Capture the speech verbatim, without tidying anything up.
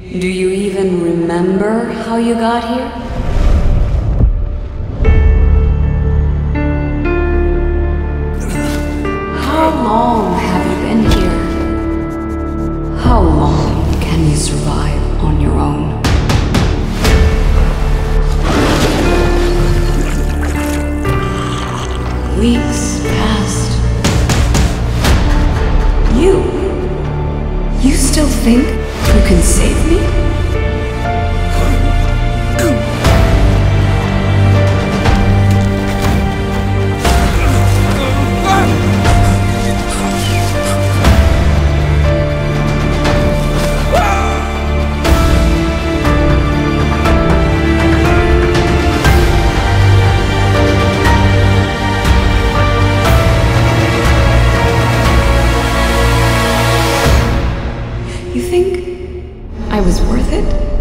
Do you even remember how you got here? How long have you been here? How long can you survive on your own? Weeks passed. You? You still think you can save me? You think I was worth it?